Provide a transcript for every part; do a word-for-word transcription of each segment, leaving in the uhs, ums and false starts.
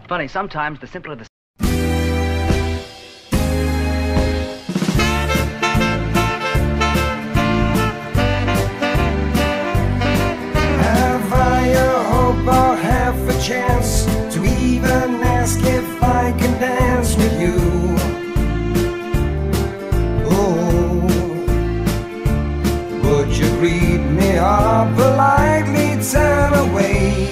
Funny, sometimes the simpler the... Have I a hope or half a chance to even ask if I can dance with you? Oh, would you greet me or politely turn away?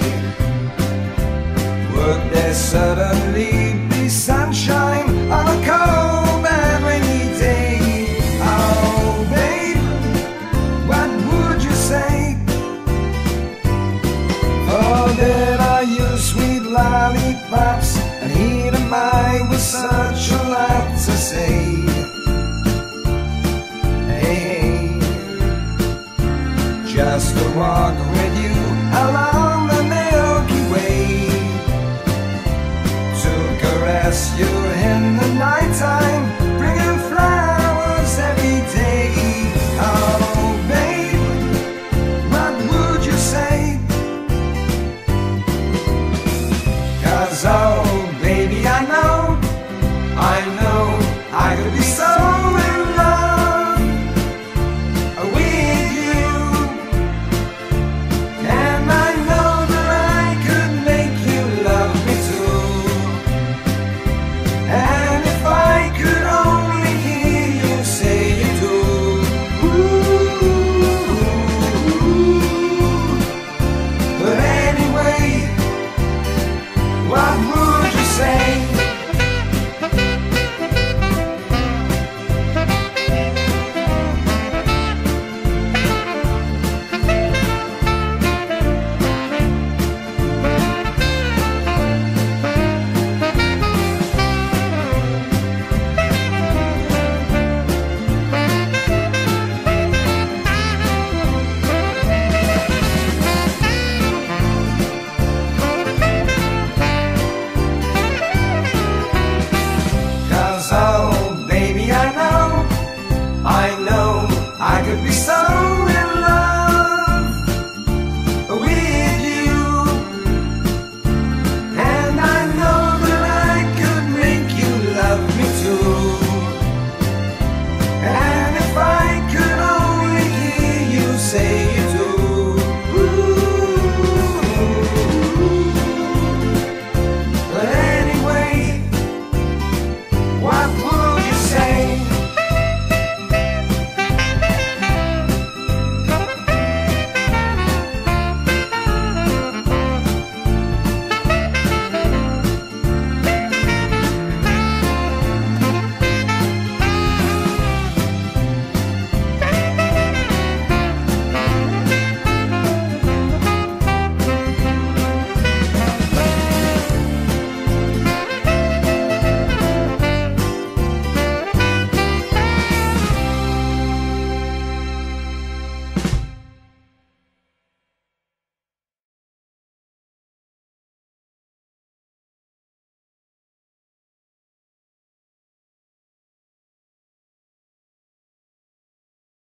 Would there suddenly be sunshine on a cold and rainy day? Oh, babe, what would you say? For there are you sweet lollipops, and here am I with such a lot to say. Hey, just to walk with you along the Milky Way, to caress you in the